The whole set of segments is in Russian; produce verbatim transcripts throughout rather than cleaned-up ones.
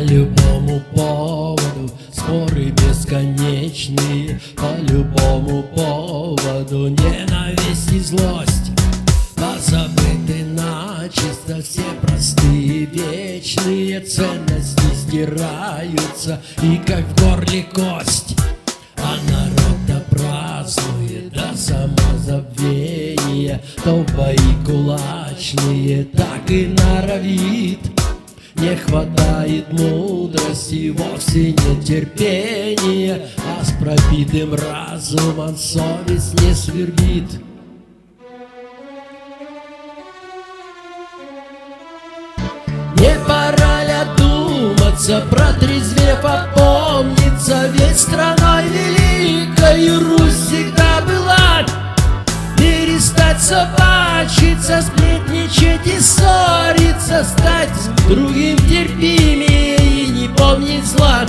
любому поводу споры бесконечные, по любому поводу ненависть и злость. Позабыты начисто все простые вечные ценности, стираются и как в горле кость. А народ-то празднует до самозабвения, то в бои кулачные так и норовит. Не хватает мудрости, вовсе нет терпения, а с пропитым разумом совесть не свербит. Не пора ли одуматься, протрезвев опомниться, ведь страной великой Русь всегда была. Перестать собачиться, сплетничать и ссориться, стать другим терпимее и не помнить зла.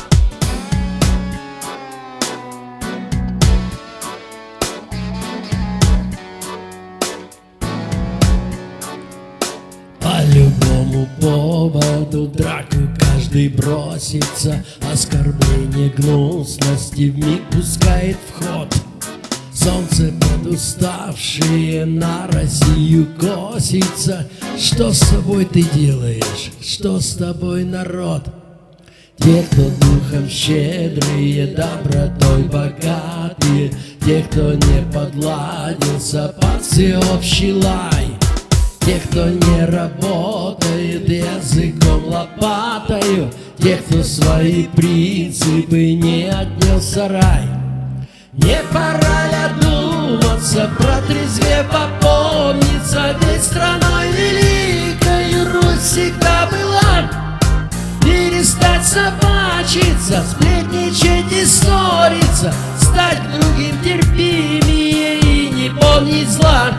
По любому поводу драку каждый бросится, оскорбление гнусности вмиг пускает в ход. Солнце подуставшее на Россию косится. Что с собой ты делаешь? Что с тобой, народ? Те, кто духом щедрые, добротой богатые, те, кто не подладился под всеобщий лай, те, кто не работает языком лопатою, те, кто свои принципы не отнес в сарай. Не пора ли одуматься, протрезвев опомниться, ведь страной великой Русь всегда была. Перестать собачиться, сплетничать и ссориться, стать другим терпимее и не помнить зла.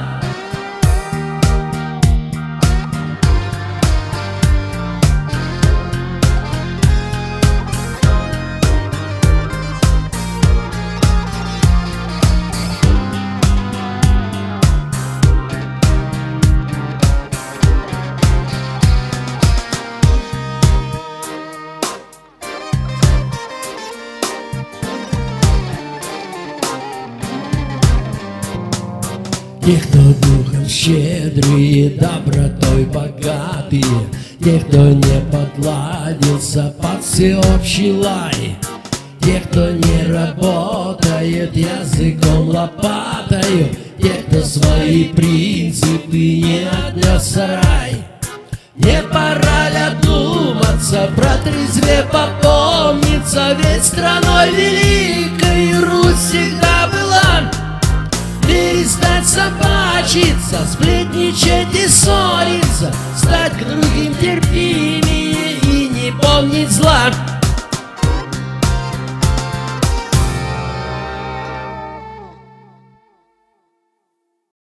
Те, кто духом щедрые, добротой богатые, те, кто не подладился под всеобщий лай, те, кто не работает языком лопатою, те, кто свои принципы не отнес в сарай. Не пора ли одуматься, протрезвев опомниться, ведь страной великой Русь всегда была. Перестать собачиться, сплетничать и ссориться, стать к другим терпимее и не помнить зла.